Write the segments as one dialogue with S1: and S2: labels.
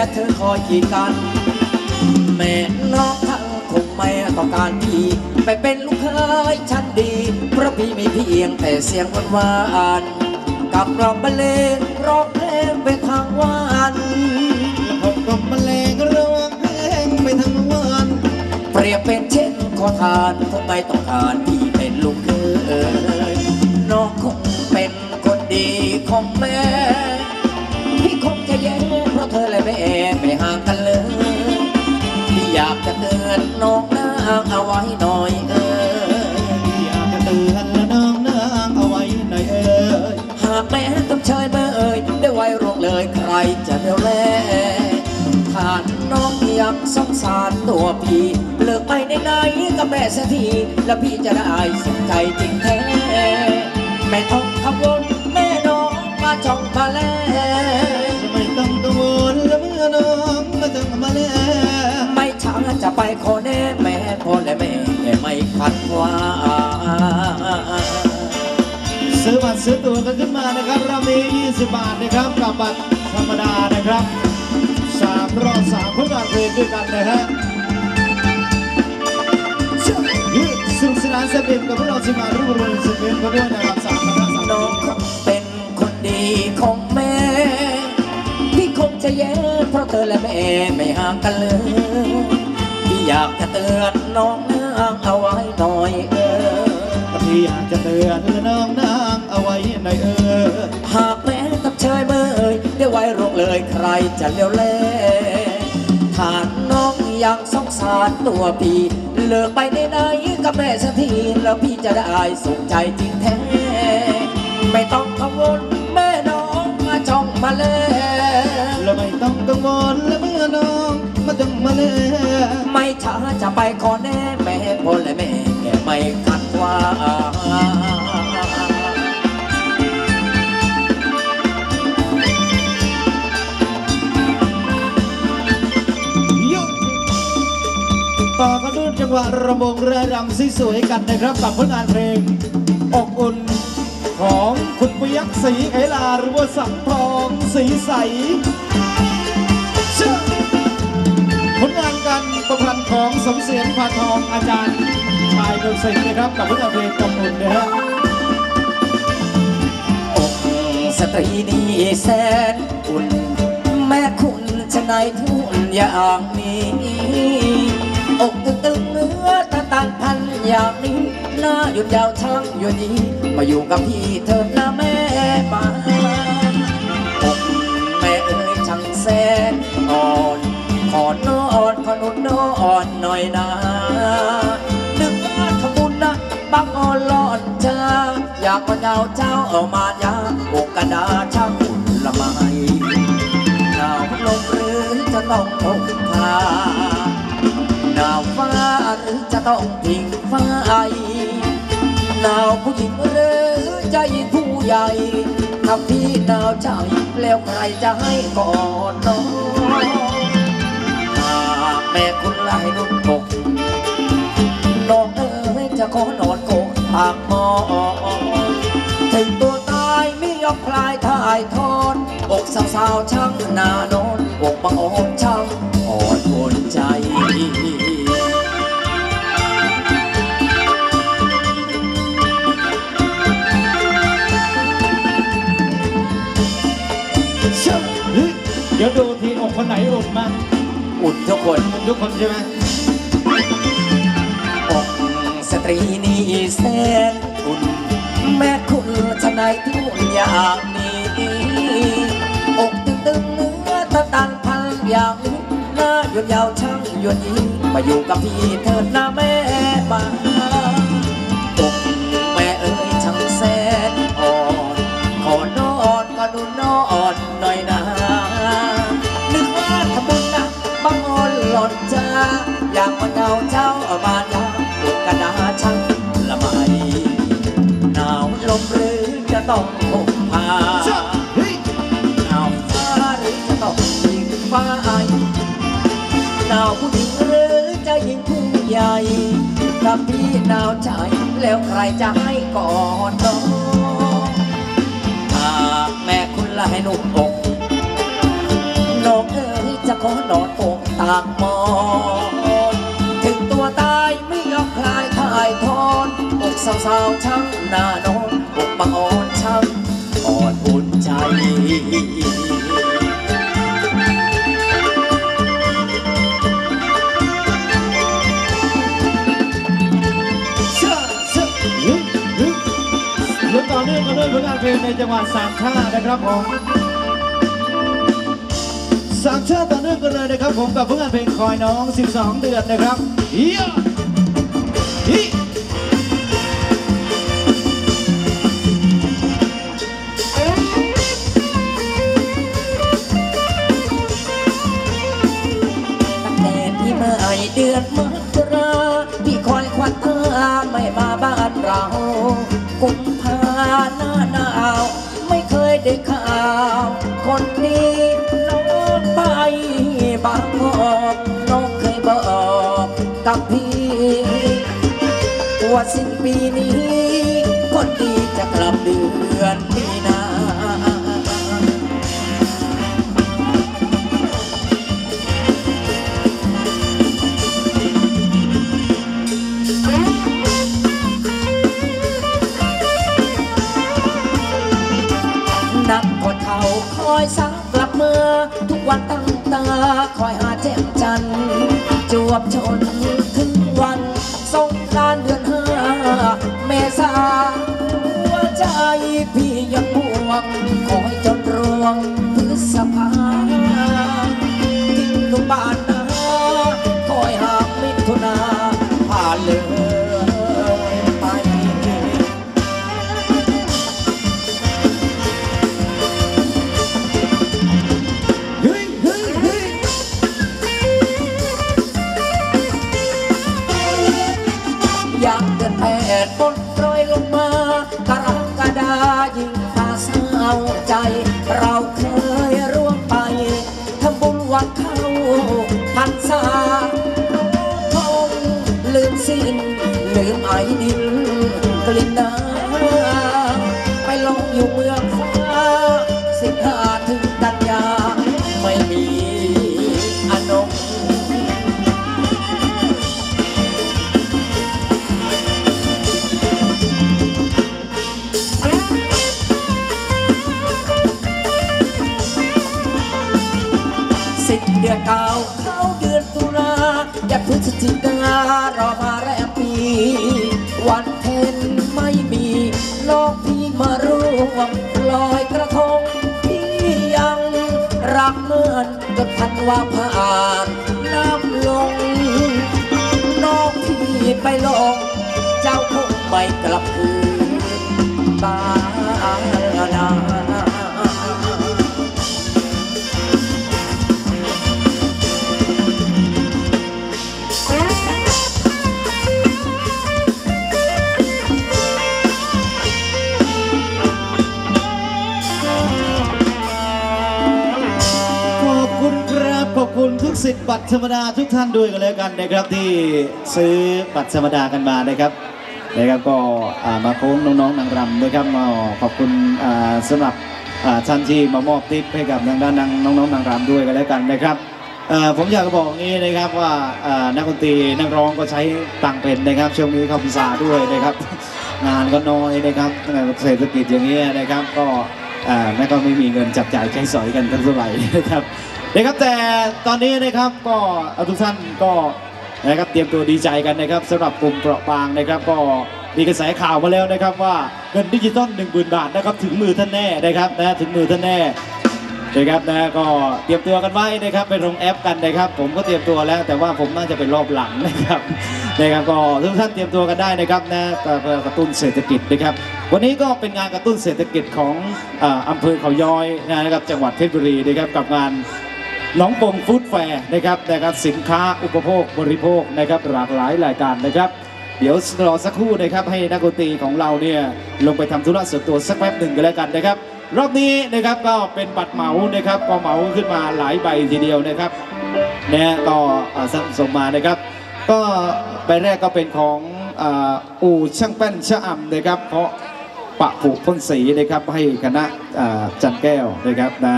S1: เธอคอยกีดกันแม่น้องทั้งคงไม่ต้องการพี่ไปเป็นลูกเคยฉันดีเพราะพี่ไม่เพียงแต่เสียงหวานกับร้องบรรเลงร้องเพลงไปทางวัน
S2: กับบรรเลงร้องเพลงไปทั้งวัน
S1: เปรียบเป็นเช่นขอทานคงไม่ต้องการพี่เป็นลูกเคยน้องคงเป็นคนดีของแม่พี่คงจะแย่เพราะเธอและแม่ไม่ห่างกันเลยพี่อยากจะเตือนน้องนางเอาไว้หน่อย
S2: พี่อยากจะเตือนน้องนางเอาไว้หน่อย
S1: หากแม่ต้องเชยเมื่อได้ไว้ร่วงเลยใครจะเร็วแลถ้าน้องยังสงสารตัวพี่เลิกไปไหนๆกับแม่เสียทีแล้วพี่จะได้สนใจจริงแท้แม่ต้องขับวนแม่น้องมาจ้องมาแล
S2: ไม่ต้องกังวลแล้วเมื่อน้องมาจ้องมาแล
S1: ไม่ช้าจะไปขอแน่แม่พ่อและแม่ไม่ขัดว่า
S2: ซื้อบัตรซื้อตั๋วกันขึ้นมานะครับเรามี20 บาทนะครับกับบัตรธรรมดานะครับ3 รอบ 3 ผลงานเพลงด้วยกันนะฮะสนุกสนานเสพติดกับพวกเราทีมงานรุ่งเรืองสุขเวียนก็ด้วยนะครับ3 คณะ 3
S1: น้องเป็นคนดีของแม่พี่คงจะแย่เพราะเธอและแม่ไม่ห่างกันเลยพี่อยากจะเตือนน้องนางเอาไว้หน่อย
S2: พี่อยากจะเตือนน้องนางเอาไว้หน่อย
S1: หากแม่ต้องเชยเมื่อได้ไว้ร่วงเลยใครจะเลี้ยวแลถ้าน้องยังสงสารตัวพี่เลิกไปไหนๆกับแม่สักทีแล้วพี่จะได้สุขใจจริงแท้ไม่ต้องกังวลแม่น้องมาจ้องมาเลย
S2: แล้วไม่ต้องกังวลแล้วเมื่อน้องมาจ้องมาเลย
S1: ไม่ช้าจะไปขอแน่แม่พ่อและแม่ไม่ขัดว่า
S2: ต่อกันด้วยจังหวะระบงเรือรำสวยๆกันนะครับกับผลงานเพลงอกอุ่นของคุณพยัคฆ์ศรีไขลาหรือว่าสังทองสีใสผลงานการประพันธ์ของสมเสียงพานทองอาจารย์ชายดนตรีนะครับกับผลงานเพลงอกอุ่นนะฮะ
S1: อกสตรีนี่แสนอุ่นแม่คุณจะไหนทุนอย่างนี้อกตึงเนื้อตาต่างพันอย่างนี้หน้าหยุดยาวช่างอยู่นี้มาอยู่กับพี่เถิดนะแม่มาอกแม่เอ๋ยช่างแสนอ่อนขอนอนขอนุ่นนอนหน่อยนะนึกว่าขบุญนะบังอ่อนหลอดจ้าอยากมาเจ้าเจ้าเอามายาอกกระดาช่างอุ่นละไมหนาวลมหรือจะต้องพกพาหนาวฟ้าหรือจะต้องพิงไฟหนาวผู้หญิงหรือใจผู้ใหญ่ถ้าพี่หนาวใจแล้วใครจะให้ก่อนน้องแม่คุณไล่นุ่มกกน้องเอ๋ยจะขอนอนโกกปากหมอถึงตัวตายไม่ยอมคลายถ่ายทอดอกสาวๆช่างหน้านอนอกบังอ่อนช่างอ่อนโอนใจ
S2: เดี๋ยวดูทีอกคนไหนอุ่นมั้ง
S1: อุ่นทุกคน
S2: ใช่ไหม
S1: อกสตรีนี่แสนอุ่นแม่คุณจะไหนทุนอย่างนี้อกตึงเนื้อตาต่างพันอย่างนี้หน้าหยุดยาวช่างหยุดยิ้มมาอยู่กับพี่เถิดนะแม่มาอกแม่เอ๋ยช่างแสนอ่อนขอนอนก็ดูนอนหน่อยนะนึกว่าทำบุญนะบังอ่อนหล่อนจ้าอยากมาเงาเจ้ามาดาลูกกระดาช่างละไมหนาวลมหรือจะต้องพกพาหนาวฟ้าหรือจะต้องยิงฟ้าหนาวผู้หญิงหรือจะยิงผู้ใหญ่ถ้าพี่หนาวใจแล้วใครจะให้ก่อนน้องแม่คุณละให้นุ่มอกน้องเอ๋ยจะขางมองถึงตัวตายไม่ยอมคลายถ่ายทอนอกสาวๆช่างหน้านอนอกบังอ่อนช่างอ่อนอุ่นใจ
S2: ต่อเนื่องกันด้วยผลงานเพลงในจังหวัดสามชาตินะครับผมสามชาติต่อเนื่องกันเลยนะครับผมกับผลงานเพลงคอยน้อง12 เดือนนะครับเฮียฮิ
S1: ตั้งแต่ที่เมื่อเดือนมกราที่คอยควันตาไม่มาบ้านเรากุมภาหน้าหนาวไม่เคยได้ข่าวคนนี้น้องไปบางกอกน้องเคยบอกกับพี่ว่าสิ้นปีนี้คนดีจะกลับเดือนมีนานักก็เท่าคอยสังกลับเมื่อทุกวันตั้งตาคอยหาแจ่มจันทร์จวบชนถึงวันสงกรานต์เดือน5 เมษาหัวใจพี่ยังห่วงคอยจนรวงพฤษภาทิ้งลูกบ้านนาคอยหามิถุนาผ่านเลยไปอยากเดินแผดบนโปรยลงมากรกฎายิ่งพาเศร้าใจเราเคยร่วมไปทำบุญวันเข้าพรรษาทงลืมสิ้นลืมไอดินกลิ่นน้ำไปลงอยู่เมืองฟ้า15 ถึงกันยาไม่มีอนงเดือนเก่าเข้าเดือนตุลาอย่าพฤศจิการอมาแรมปีวันเพ็ญไม่มีน้องพี่มาร่วมลอยกระทงพี่ยังรักเหมือนจนพันว่าผ่านน้ำลงน้องพี่ไปลงเจ้าคงไม่กลับคืนบ้านนา
S2: ขอบคุณทุกสิทธิ์บัตรธรรมดาทุกท่านด้วยกันแล้วกันนะครับที่ซื้อบัตรธรรมดากันมานะครับก็มาโค้งน้องๆนางรำด้วยครับมาขอบคุณสำหรับท่านที่มามอบทิปให้กับทางด้านน้องๆนางรำด้วยกันแล้วกันนะครับผมอยากจะบอกนี้นะครับว่านักดนตรีนักร้องก็ใช้ตังเป็นนะครับช่วงนี้เข้าพรรษาด้วยนะครับงานก็น้อยนะครับเศรษฐกิจอย่างนี้นะครับก็ไม่มีเงินจับจ่ายใช้สอยกันเท่าไหร่นะครับแต่ตอนนี้นะครับก็ทุกท่านก็นะครับเตรียมตัวดีใจกันนะครับสำหรับกลุ่มเปราะบางนะครับก็มีกระแสข่าวมาแล้วนะครับว่าเงินดิจิตอล 10,000 บาทนะครับถึงมือท่านแน่นะครับถึงมือท่านแน่นะครับก็เตรียมตัวกันไว้นะครับไปลงแอปกันนะครับผมก็เตรียมตัวแล้วแต่ว่าผมน่าจะเป็นรอบหลังนะครับก็ทุกท่านเตรียมตัวกันได้นะครับเพื่อกระตุ้นเศรษฐกิจนะครับวันนี้ก็เป็นงานกระตุ้นเศรษฐกิจของอำเภอเขาย้อยนะครับจังหวัดเพชรบุรีนะครับกับงานหนองปงฟู้ดแฟร์นะครับสินค้าอุปโภคบริโภคนะครับหลากหลายรายการนะครับเดี๋ยวรอสักครู่นะครับให้นักดนตรีของเราเนี่ยลงไปทำธุระส่วนตัวสักแป๊บหนึ่งกันแล้วกันนะครับรอบนี้นะครับก็เป็นบัตรเหมานะครับก็เหมาขึ้นมาหลายใบทีเดียวนะครับก็ส่งมานะครับก็ใบแรกก็เป็นของอู่ช่างแป้นชะอำนะครับเพราะปะผุพ่นสีนะครับให้คณะจันแก้วนะครับ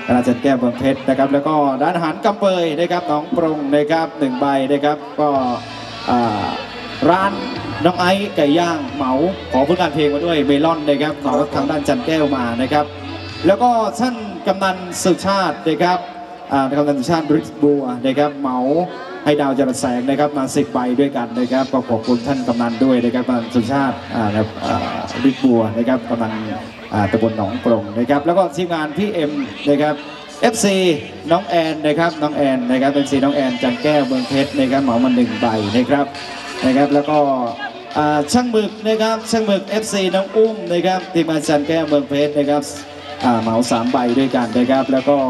S2: ราชแก้วเมืองเพชรนะครับแล้วก็ร้านอาหารกำเปยนะครับน้องปรุงนะครับ1ใบนะครับก็ร้านน้องไอซ์ไก่ย่างเหมาขอผลงานเพลงมาด้วยเมลอนนะครับขอทางด้านจันแก้วมานะครับแล้วก็ท่านกำนันสุชาตินะครับกำนันสุชาติบริสบัวนะครับเหมาให้ดาวจรัสแสงนะครับมา10 ใบด้วยกันนะครับก็ขอบคุณท่านกำนันด้วยนะครับกำนันสุชาติบริสบัวนะครับกำนันตำบลหนองปรงนะครับแล้วก็ทีมงานพี่เอ็มนะครับ FC น้องแอนนะครับน้องแอนนะครับเป็นสีน้องแอนจันแก้วเมืองเพชรนะครับเหมามา1 ใบนะครับแล้วก็ช่างหมึกนะครับช่างหมึก FC น้องอุ้มนะครับทีมงานจันแก้วเมืองเพชรนะครับเหมา3 ใบด้วยกันนะครับแล้วก็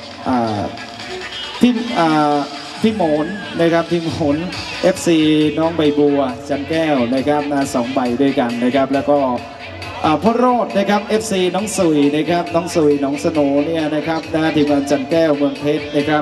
S2: พี่หมนนะครับพี่หมน FC น้องใบบัวจันแก้วนะครับ2 ใบด้วยกันนะครับแล้วก็พ่อโรดนะครับ FC น้องสุยนะครับน้องสุยน้องสโนเนี่ยนะครับทีมงานจันแก้วเมืองเพชรนะครับ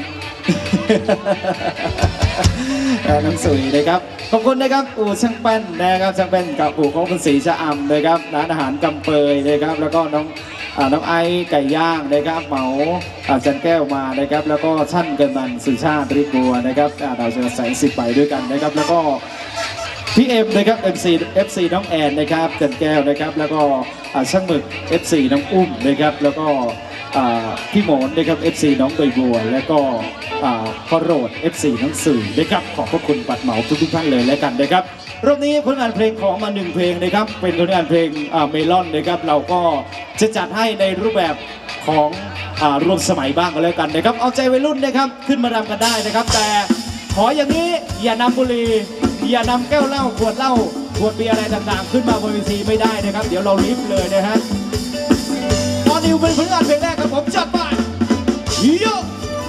S2: น้องสุยนะครับขอบคุณนะครับอู่ช่างแป้นนะครับช่างแป้นกับอู่ของคุณศรีชะอำนะครับร้านอาหารกำเปยนะครับแล้วก็น้องไอไก่ย่างนะครับเหมาจันแก้วมานะครับแล้วก็ท่านกำนันสุชาติริบัวนะครับดาวเฉลิมแสง10 ใบด้วยกันนะครับแล้วก็พี่เอ็มนะครับ FC น้องแอนนะครับจันแก้วนะครับแล้วก็ช่างหมึก FC น้องอุ้มนะครับแล้วก็พี่หมอนนะครับ FC น้องใบบัวแล้วก็พ่อโรด FC น้องสื่อนะครับขอบพระคุณปัดเหมาทุกท่านเลยแล้วกันนะครับรอบนี้ผลงานเพลงของมา1 เพลงนะครับเป็นผลงานเพลงเมลอนนะครับเราก็จะจัดให้ในรูปแบบของรวมสมัยบ้างก็แล้วกันนะครับเอาใจวัยรุ่นนะครับขึ้นมารำกันได้นะครับแต่ขออย่างนี้อย่านำบุหรี่อย่านำแก้วเหล้าขวดเหล้าขวดเบียร์อะไรต่างๆขึ้นมาบนเวทีไม่ได้นะครับเดี๋ยวเราลิฟต์เลยนะฮะตอนนี้เป็นผลงานเพลงแรกครับผมจัดไปโย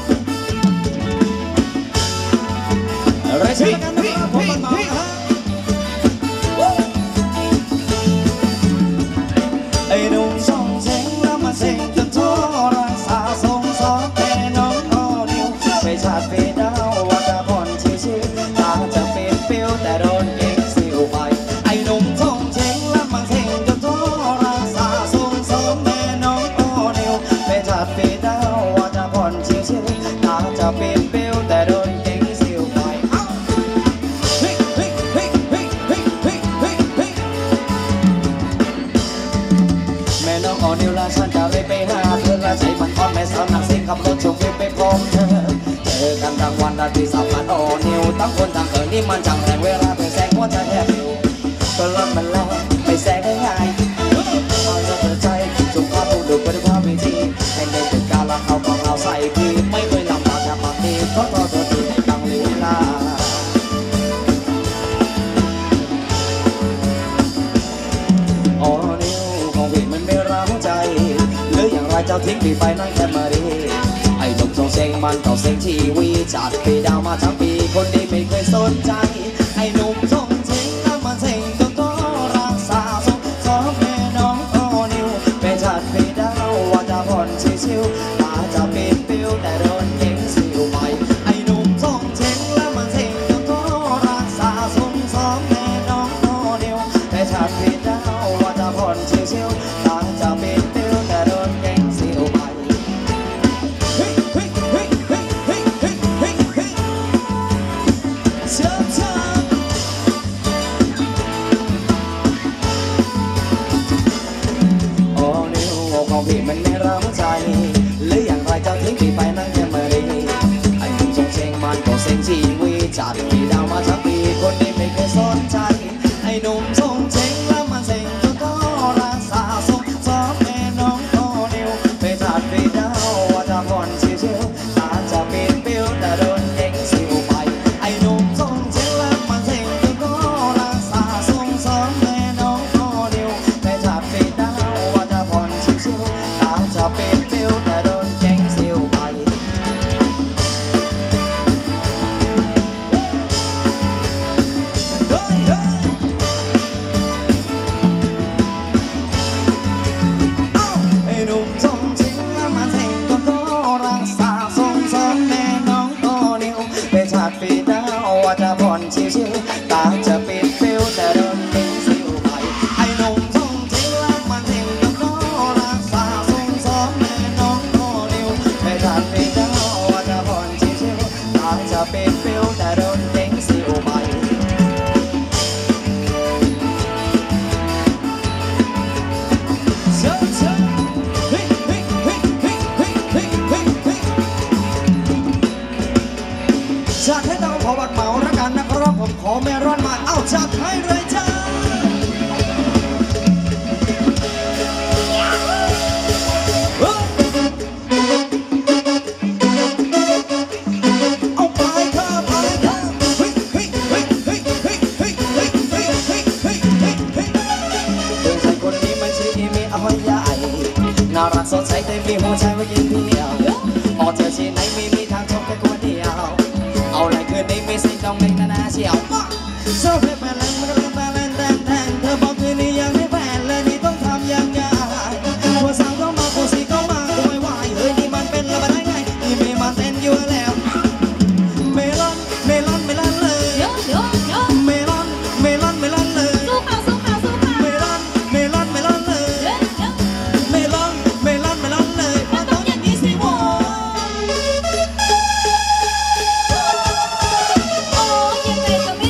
S2: อะไรเช่นกันนะครับผมมันมาไอ้หนุ่มส่งเสียงแล้วมาเสียงจนทั่วรักษาทรงสองแต่น้องอ้อนิ้วไปชาติไปดาวว่าจะผ่อนชิวๆตาจะเป็นฟิวแต่โดนเก่งสิวไปไอ้หนุ่มส่งเสียงแล้วมาเสียงจนทั่วรักษาทรงสองแต่น้องอ้อนิ้วไปชาติไปดาวว่าจะผ่อนชิวๆตาจะเป็นฟิวแต่โดนเก่งสิวไปน้องอ่อนนิ้วละฉันจะเลยไปหาเธอละใจมันอ่อนแม่สาวนักสิ่งขับรถชมวิวไปพร้อมเธอเจอกันกลางวันนาทีสับมันอ่อนนิ้วตั้งคนต่างเกิดนี่มันจังแรงเวลาเธอแซงหัวใจแทบปิวก็รถมันแรงไม่แซงง่ายเอาจะเธอใจจุกภาพดูดูไปด้วยภาพวิธีให้ในตึกกาละเขาก็เอาใส่พี่ไม่เคยลำบากแค่บางทีเพราะตัวทีในกลางลีลาอ่อนนิ้วของพี่มันไม่ร้าวใจหรืออย่างไรเจ้าทิ้งพี่ไปนั่งแค่มาดีไอ้หนุ่มทรงเซ็งมันต่อเซ็งทีวีจัดปีดาวมาทั้งปีคนดีไม่เคยสนใจไอ้หนุ่มทรงเซ็งแล้วมาเซ็งจนต้องรักษาทรงสองแม่น้องอ้อนิ้วไปจัดปีดาวว่าจะผ่อนชิวๆตาจะเป็นฟิวแต่โดนเก่งสิวไปไอ้หนุ่มทรงเซ็งแล้วมาเซ็งจนต้องรักษาทรงสองแม่น้องอ้อนิ้วไปจัดปีดาวว่าจะผ่อนชิวๆตาจะเป็นฟิวแต่โดนเก่งสิวไปเชื่อ
S1: จะเป็นฟิลแต่โดนเด้งสิวไป
S2: จากให้ต้องขอบักเหมาละกันนะครับผมขอเมรอนมาเอ้าจัดให้เลยจ้าเอาไปครับไปครับเฮ้ยเฮ้ยเฮ้ยเฮ้ยเฮ้ยเฮ้ยเฮ้ยเฮ้ยเฮ้ยเฮ้ยเฮ้ยเฮ้ย
S1: เพื่อนชายคนนี้มันชื่ออีเมออยใหญ่น่ารักสดใสแต่มีหัวใจไว้กินเดียวพอเธอที่ไหนไม่มีทางชอบแค่คนเดียวเอาอะไรคืนนี้ไม่สิ่งต้องเล่นนาเชียว
S2: โซ่เพลงแรงมันก็แรงแรงแรงเธอบอกคืนนี้ยังไม่แฟนเลยนี่ต้องทำยังไงหัวสาวก็มาผู้สีก็มาโวยวายเฮ้ยนี่มันเป็นระเบิดได้ไงนี่มีมาเต้นอยู่แล้วเมลอนเมลอนเมลอนเลยเมลอนเมลอนเมลอนเลยเมลอนเมลอนเมลอนเลยเมลอนเมลอนเมลอนเลยมันต้องอย่างนี้สิโว้
S3: โอ้ยังไงก็ไม่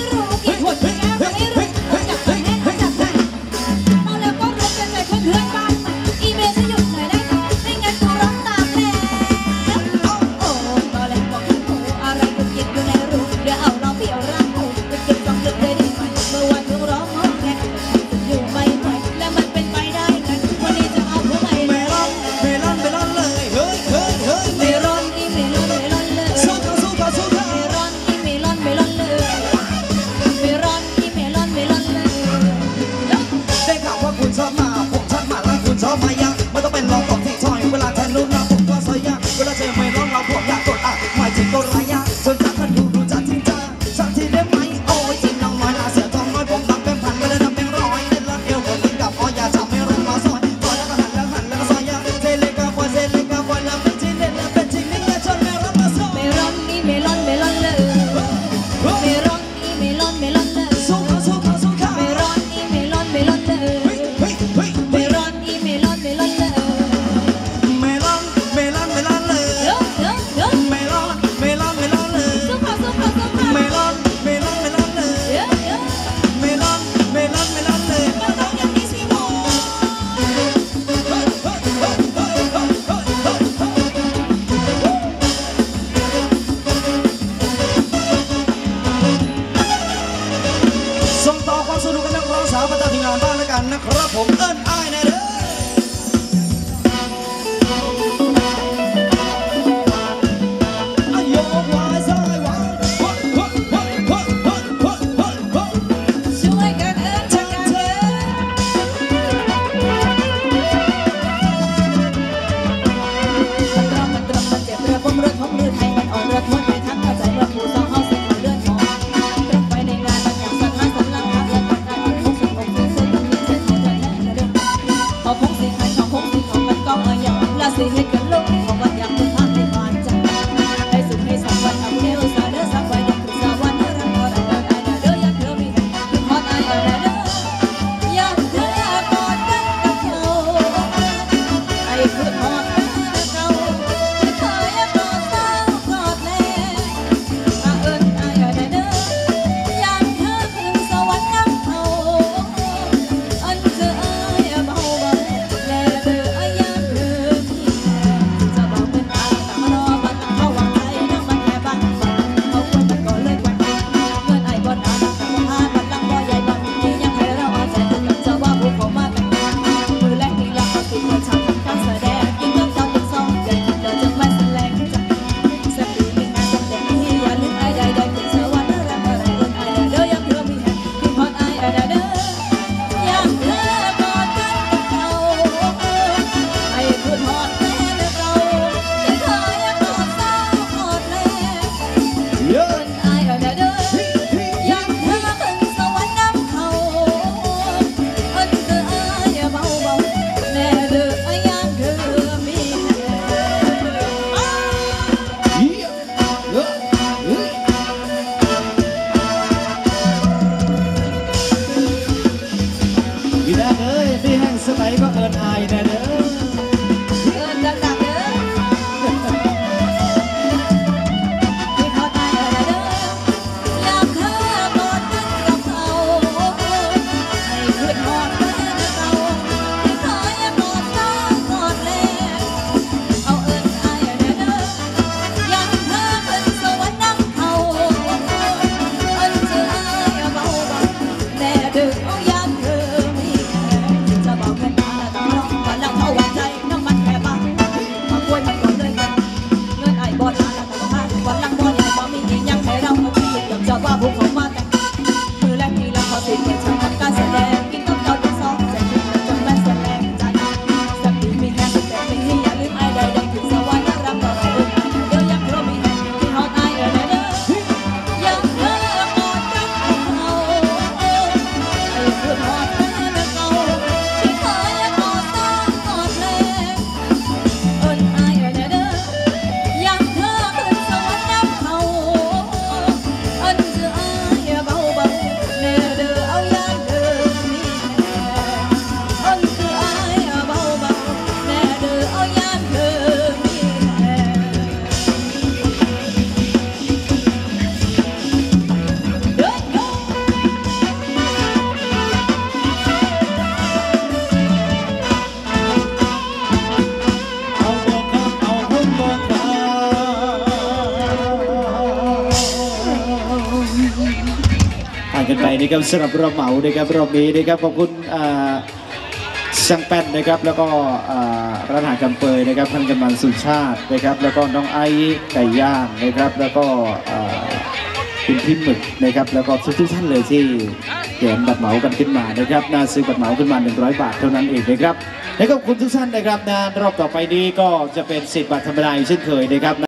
S2: กันไปนะครับสำหรับเราเหมานะครับรอบนี้นะครับขอบคุณช่างแป้นนะครับแล้วก็ร้านอาหารกำเปยนะครับท่านกำนันสุชาตินะครับแล้วก็น้องไอ้ไก่ย่างนะครับแล้วก็คุณพี่หมึกนะครับแล้วก็ทุกท่านเลยที่แถมบัตรเหมากันขึ้นมานะครับน่าซื้อบัตรเหมาขึ้นมา100 บาทเท่านั้นเองนะครับและขอบคุณทุกท่านนะครับนะรอบต่อไปนี้ก็จะเป็น10 บาทธรรมดาเช่นเคยนะครับ